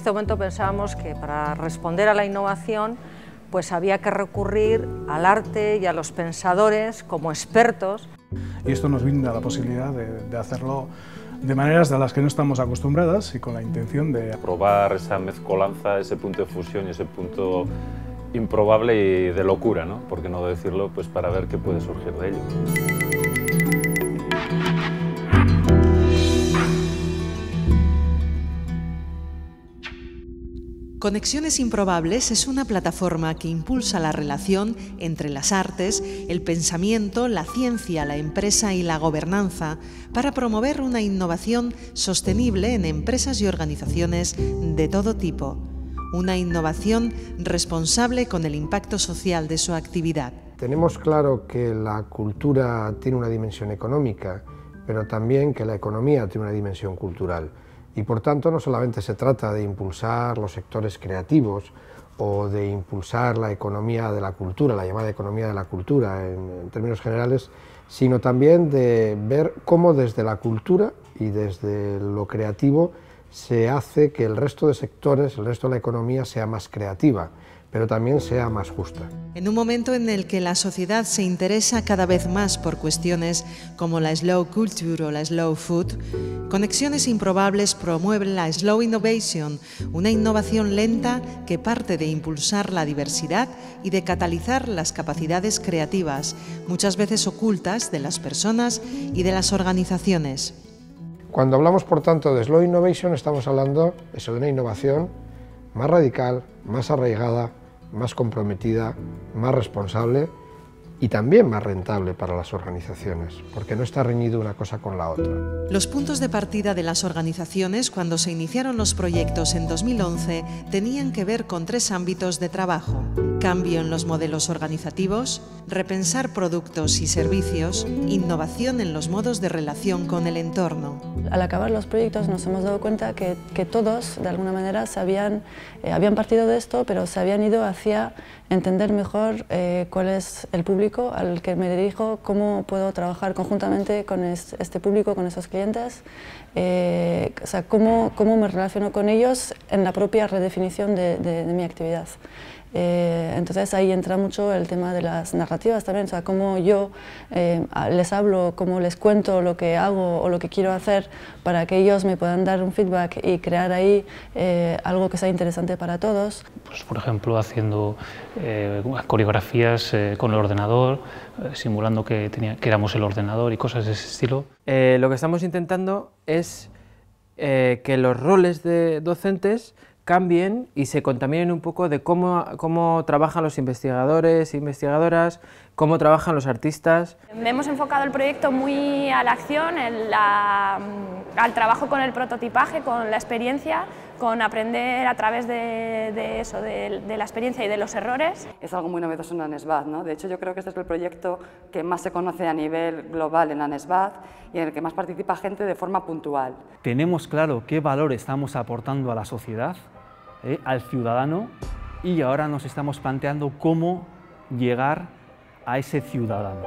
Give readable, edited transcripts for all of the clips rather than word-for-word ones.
este momento pensábamos que para responder a la innovación pues había que recurrir al arte y a los pensadores como expertos. Y esto nos brinda la posibilidad de hacerlo de maneras de las que no estamos acostumbradas y con la intención de probar esa mezcolanza, ese punto de fusión y ese punto improbable y de locura, ¿no? ¿Por qué no decirlo? Pues para ver qué puede surgir de ello. Conexiones Improbables es una plataforma que impulsa la relación entre las artes, el pensamiento, la ciencia, la empresa y la gobernanza para promover una innovación sostenible en empresas y organizaciones de todo tipo. Una innovación responsable con el impacto social de su actividad. Tenemos claro que la cultura tiene una dimensión económica, pero también que la economía tiene una dimensión cultural. Y por tanto no solamente se trata de impulsar los sectores creativos o de impulsar la economía de la cultura, la llamada economía de la cultura en términos generales, sino también de ver cómo desde la cultura y desde lo creativo se hace que el resto de sectores, el resto de la economía sea más creativa, pero también sea más justa. En un momento en el que la sociedad se interesa cada vez más por cuestiones como la slow culture o la slow food, Conexiones Improbables promueve la slow innovation, una innovación lenta que parte de impulsar la diversidad y de catalizar las capacidades creativas, muchas veces ocultas, de las personas y de las organizaciones. Cuando hablamos, por tanto, de slow innovation, estamos hablando de una innovación más radical, más arraigada, más comprometida, más responsable y también más rentable para las organizaciones, porque no está reñido una cosa con la otra. Los puntos de partida de las organizaciones cuando se iniciaron los proyectos en 2011 tenían que ver con 3 ámbitos de trabajo: cambio en los modelos organizativos, repensar productos y servicios, innovación en los modos de relación con el entorno. Al acabar los proyectos nos hemos dado cuenta que todos, de alguna manera, habían partido de esto, pero se habían ido hacia entender mejor cuál es el público al que me dirijo, cómo puedo trabajar conjuntamente con este público, con esos clientes, o sea, cómo me relaciono con ellos en la propia redefinición de mi actividad. Entonces ahí entra mucho el tema de las narrativas también, o sea, cómo yo les hablo, cómo les cuento lo que hago o lo que quiero hacer para que ellos me puedan dar un feedback y crear ahí algo que sea interesante para todos. Pues, por ejemplo, haciendo coreografías con el ordenador, simulando que éramos el ordenador y cosas de ese estilo. Lo que estamos intentando es que los roles de docentes cambien y se contaminen un poco de cómo trabajan los investigadores e investigadoras, cómo trabajan los artistas. Hemos enfocado el proyecto muy a la acción, al trabajo con el prototipaje, con la experiencia, con aprender a través de eso, de la experiencia y de los errores. Es algo muy novedoso en la ANESBAD, ¿no? De hecho, yo creo que este es el proyecto que más se conoce a nivel global en la ANESBAD y en el que más participa gente de forma puntual. Tenemos claro qué valor estamos aportando a la sociedad, al ciudadano, y ahora nos estamos planteando cómo llegar a ese ciudadano.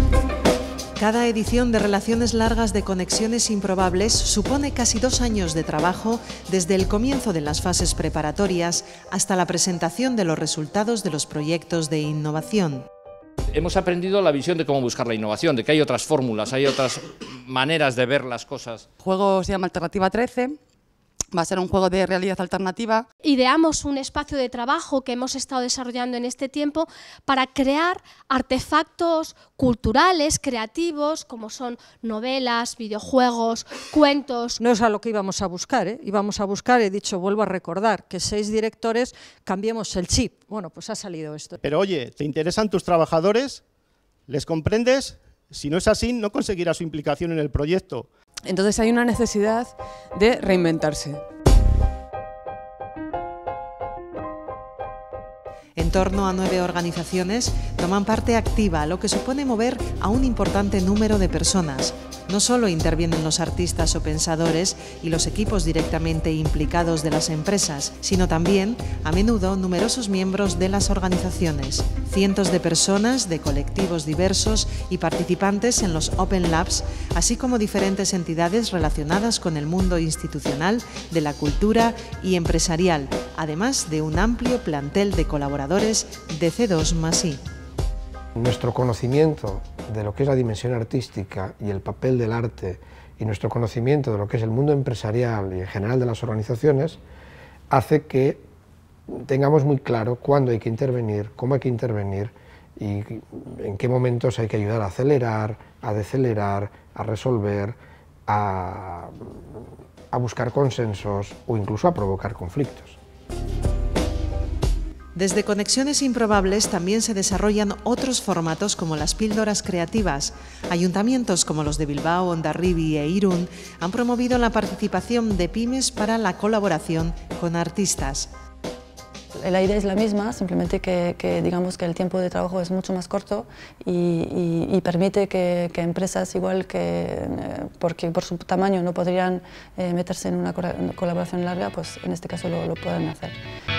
Cada edición de Relaciones Largas de Conexiones Improbables supone casi 2 años de trabajo desde el comienzo de las fases preparatorias hasta la presentación de los resultados de los proyectos de innovación. Hemos aprendido la visión de cómo buscar la innovación, de que hay otras fórmulas, hay otras maneras de ver las cosas. El juego se llama Alternativa 13. Va a ser un juego de realidad alternativa. Ideamos un espacio de trabajo que hemos estado desarrollando en este tiempo para crear artefactos culturales, creativos, como son novelas, videojuegos, cuentos. No es a lo que íbamos a buscar, íbamos a buscar, he dicho, vuelvo a recordar, que 6 directores cambiemos el chip. Bueno, pues ha salido esto. Pero oye, ¿te interesan tus trabajadores? ¿Les comprendes? Si no es así, no conseguirás su implicación en el proyecto. Entonces hay una necesidad de reinventarse. En torno a 9 organizaciones toman parte activa, lo que supone mover a un importante número de personas. no solo intervienen los artistas o pensadores y los equipos directamente implicados de las empresas, sino también, a menudo, numerosos miembros de las organizaciones, cientos de personas de colectivos diversos y participantes en los Open Labs, así como diferentes entidades relacionadas con el mundo institucional, de la cultura y empresarial, además de un amplio plantel de colaboradores de C2+I. Nuestro conocimiento de lo que es la dimensión artística y el papel del arte y nuestro conocimiento de lo que es el mundo empresarial y en general de las organizaciones hace que tengamos muy claro cuándo hay que intervenir, cómo hay que intervenir y en qué momentos hay que ayudar a acelerar, a decelerar, a resolver, a buscar consensos o incluso a provocar conflictos. Desde Conexiones Improbables también se desarrollan otros formatos como las píldoras creativas. Ayuntamientos como los de Bilbao, Hondarribia e Irún han promovido la participación de pymes para la colaboración con artistas. La idea es la misma, simplemente que digamos que el tiempo de trabajo es mucho más corto y permite que empresas igual que, porque por su tamaño no podrían meterse en una colaboración larga, pues en este caso lo pueden hacer.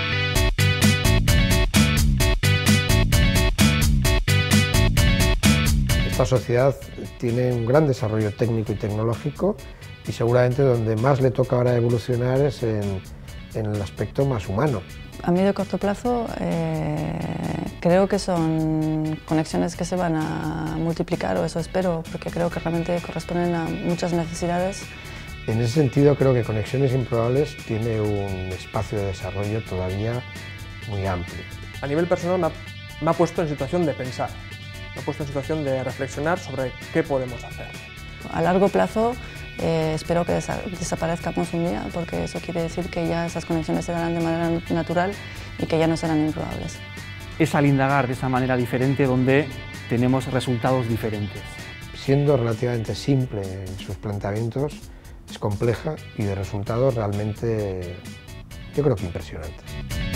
Esta sociedad tiene un gran desarrollo técnico y tecnológico y seguramente donde más le toca ahora evolucionar es en el aspecto más humano. A medio y corto plazo creo que son conexiones que se van a multiplicar, o eso espero, porque creo que realmente corresponden a muchas necesidades. En ese sentido creo que Conexiones Improbables tiene un espacio de desarrollo todavía muy amplio. A nivel personal me ha puesto en situación de pensar, me ha puesto en situación de reflexionar sobre qué podemos hacer. A largo plazo espero que desaparezcamos un día, porque eso quiere decir que ya esas conexiones se darán de manera natural y que ya no serán improbables. Es al indagar de esa manera diferente donde tenemos resultados diferentes. Siendo relativamente simple en sus planteamientos, es compleja y de resultados realmente, yo creo que impresionantes.